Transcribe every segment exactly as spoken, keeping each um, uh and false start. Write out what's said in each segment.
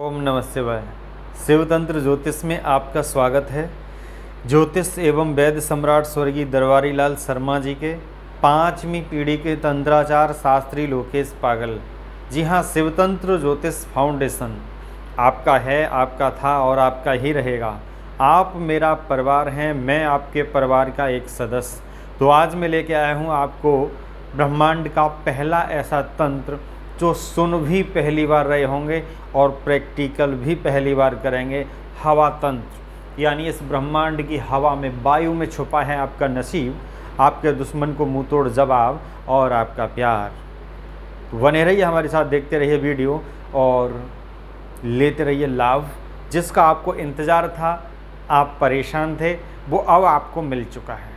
ओम नमः शिवाय। शिवतंत्र ज्योतिष में आपका स्वागत है। ज्योतिष एवं वैद्य सम्राट स्वर्गीय दरबारी लाल शर्मा जी के पांचवी पीढ़ी के तंत्राचार्य शास्त्री लोकेश पागल। जी हाँ, शिवतंत्र ज्योतिष फाउंडेशन आपका है, आपका था और आपका ही रहेगा। आप मेरा परिवार हैं, मैं आपके परिवार का एक सदस्य। तो आज मैं लेके आया हूँ आपको ब्रह्मांड का पहला ऐसा तंत्र जो सुन भी पहली बार रहे होंगे और प्रैक्टिकल भी पहली बार करेंगे। हवा तंत्र, यानी इस ब्रह्मांड की हवा में, वायु में छुपा है आपका नसीब, आपके दुश्मन को मुंह तोड़ जवाब और आपका प्यार। तो बने रहिए हमारे साथ, देखते रहिए वीडियो और लेते रहिए लाभ। जिसका आपको इंतज़ार था, आप परेशान थे, वो अब आपको मिल चुका है।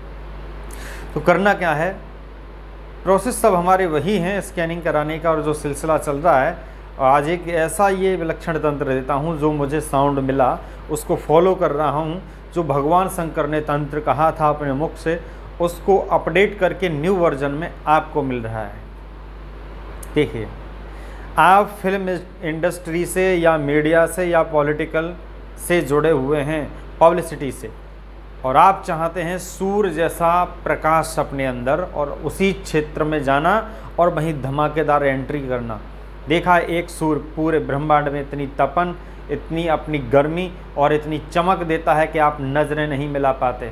तो करना क्या है, प्रोसेस सब हमारे वही हैं स्कैनिंग कराने का और जो सिलसिला चल रहा है। आज एक ऐसा ये विलक्षण तंत्र देता हूँ जो मुझे साउंड मिला, उसको फॉलो कर रहा हूँ। जो भगवान शंकर ने तंत्र कहा था अपने मुख से, उसको अपडेट करके न्यू वर्जन में आपको मिल रहा है। देखिए, आप फिल्म इंडस्ट्री से या मीडिया से या पॉलिटिकल से जुड़े हुए हैं, पब्लिसिटी से, और आप चाहते हैं सूर्य जैसा प्रकाश अपने अंदर और उसी क्षेत्र में जाना और वहीं धमाकेदार एंट्री करना। देखा, एक सूर्य पूरे ब्रह्मांड में इतनी तपन, इतनी अपनी गर्मी और इतनी चमक देता है कि आप नजरें नहीं मिला पाते।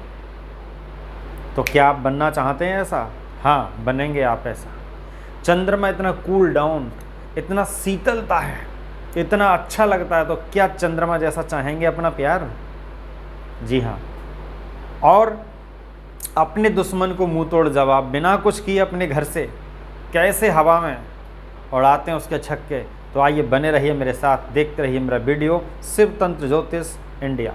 तो क्या आप बनना चाहते हैं ऐसा? हाँ, बनेंगे आप ऐसा। चंद्रमा इतना कूल डाउन, इतना शीतलता है, इतना अच्छा लगता है, तो क्या चंद्रमा जैसा चाहेंगे अपना प्यार? जी हाँ। और अपने दुश्मन को मुंह तोड़ जवाब, बिना कुछ किए अपने घर से कैसे हवा में उड़ाते हैं उसके छक्के। तो आइए बने रहिए मेरे साथ, देखते रहिए मेरा वीडियो शिवतंत्र ज्योतिष इंडिया।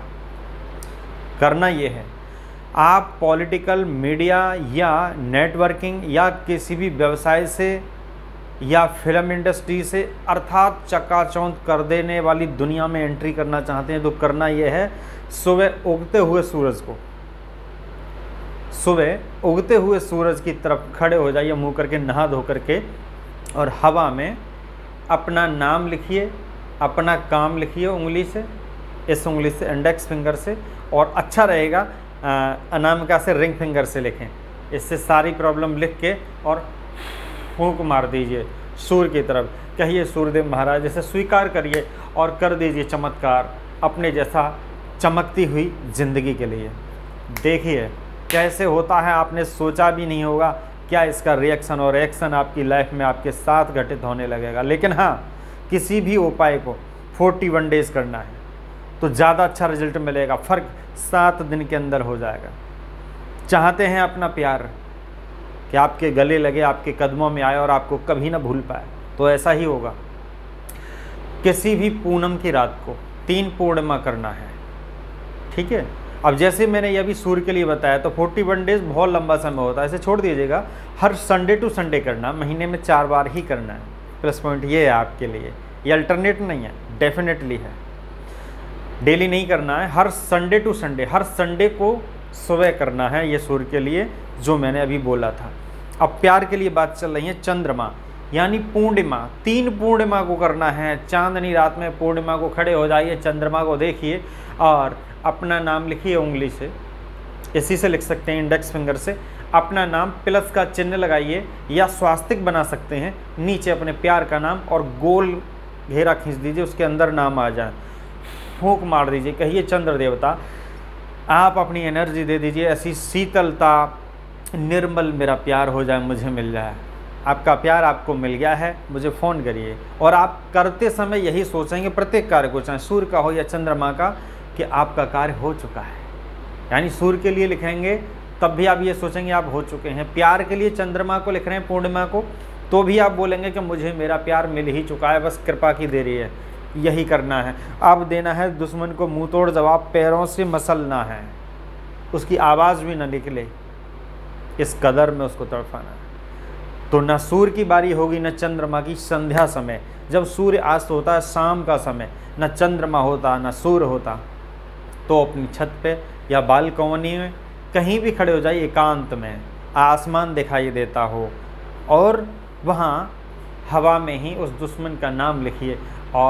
करना ये है, आप पॉलिटिकल, मीडिया या नेटवर्किंग या किसी भी व्यवसाय से या फिल्म इंडस्ट्री से, अर्थात चकाचौंध कर देने वाली दुनिया में एंट्री करना चाहते हैं, तो करना ये है, सुबह उगते हुए सूरज को सुबह उगते हुए सूरज की तरफ खड़े हो जाइए, मुंह करके, नहा धो करके, और हवा में अपना नाम लिखिए, अपना काम लिखिए उंगली से, इस उंगली से, इंडेक्स फिंगर से, और अच्छा रहेगा अनामिका से रिंग फिंगर से लिखें। इससे सारी प्रॉब्लम लिख के और फूंक मार दीजिए सूर्य की तरफ। कहिए, सूर्यदेव महाराज, जैसे स्वीकार करिए और कर दीजिए चमत्कार अपने जैसा चमकती हुई जिंदगी के लिए। देखिए कैसे होता है, आपने सोचा भी नहीं होगा क्या इसका रिएक्शन और एक्शन आपकी लाइफ में आपके साथ घटित होने लगेगा। लेकिन हाँ, किसी भी उपाय को इकतालीस डेज करना है तो ज़्यादा अच्छा रिजल्ट मिलेगा। फ़र्क सात दिन के अंदर हो जाएगा। चाहते हैं अपना प्यार कि आपके गले लगे, आपके कदमों में आए और आपको कभी ना भूल पाए, तो ऐसा ही होगा। किसी भी पूनम की रात को तीन पूर्णिमा करना है, ठीक है। अब जैसे मैंने ये अभी सूर्य के लिए बताया, तो इकतालीस डेज बहुत लंबा समय होता है, इसे छोड़ दीजिएगा। हर संडे टू संडे करना, महीने में चार बार ही करना है। प्लस पॉइंट ये है आपके लिए, ये अल्टरनेट नहीं है, डेफिनेटली है। डेली नहीं करना है, हर संडे टू संडे, हर संडे को सुबह करना है, ये सूर्य के लिए जो मैंने अभी बोला था। अब प्यार के लिए बात चल रही है, चंद्रमा यानी पूर्णिमा, तीन पूर्णिमा को करना है। चांदनी रात में पूर्णिमा को खड़े हो जाइए, चंद्रमा को देखिए और अपना नाम लिखिए उंगली से, इसी से लिख सकते हैं, इंडेक्स फिंगर से। अपना नाम प्लस का चिन्ह लगाइए या स्वास्तिक बना सकते हैं, नीचे अपने प्यार का नाम और गोल घेरा खींच दीजिए, उसके अंदर नाम आ जाए। फूंक मार दीजिए, कहिए, चंद्र देवता आप अपनी एनर्जी दे दीजिए, ऐसी शीतलता, निर्मल मेरा प्यार हो जाए, मुझे मिल जाए। आपका प्यार आपको मिल गया है, मुझे फ़ोन करिए। और आप करते समय यही सोचेंगे, प्रत्येक कार्य को, चाहे सूर्य का हो या चंद्रमा का, कि आपका कार्य हो चुका है। यानी सूर्य के लिए लिखेंगे तब भी आप ये सोचेंगे आप हो चुके हैं। प्यार के लिए चंद्रमा को लिख रहे हैं, पूर्णिमा को, तो भी आप बोलेंगे कि मुझे मेरा प्यार मिल ही चुका है, बस कृपा की देरी है। यही करना है। अब देना है दुश्मन को मुंह तोड़ जवाब, पैरों से मसलना है, उसकी आवाज़ भी न निकले, इस कदर में उसको तड़पाना है। तो न सूर्य की बारी होगी न चंद्रमा की। संध्या समय जब सूर्य अस्त होता है, शाम का समय, न चंद्रमा होता न सूर्य होता, तो अपनी छत पे या बालकनी में कहीं भी खड़े हो जाइए, एकांत में, आसमान दिखाई देता हो, और वहाँ हवा में ही उस दुश्मन का नाम लिखिए और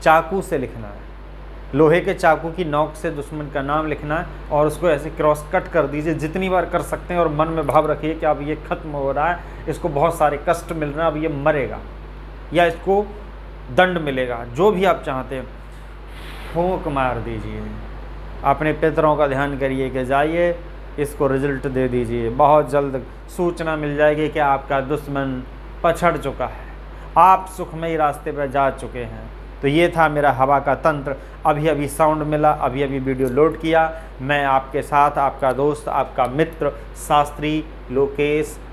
चाकू से लिखना है, लोहे के चाकू की नोक से दुश्मन का नाम लिखना है और उसको ऐसे क्रॉस कट कर दीजिए, जितनी बार कर सकते हैं, और मन में भाव रखिए कि अब ये खत्म हो रहा है, इसको बहुत सारे कष्ट मिल रहे हैं, अब ये मरेगा या इसको दंड मिलेगा, जो भी आप चाहते हैं, फूंक मार दीजिए। अपने पितरों का ध्यान करिए कि जाइए इसको रिजल्ट दे दीजिए, बहुत जल्द सूचना मिल जाएगी कि आपका दुश्मन पछड़ चुका है, आप सुखमयी रास्ते पर जा चुके हैं। तो ये था मेरा हवा का तंत्र। अभी अभी साउंड मिला, अभी अभी वीडियो लोड किया। मैं आपके साथ आपका दोस्त, आपका मित्र शास्त्री लोकेश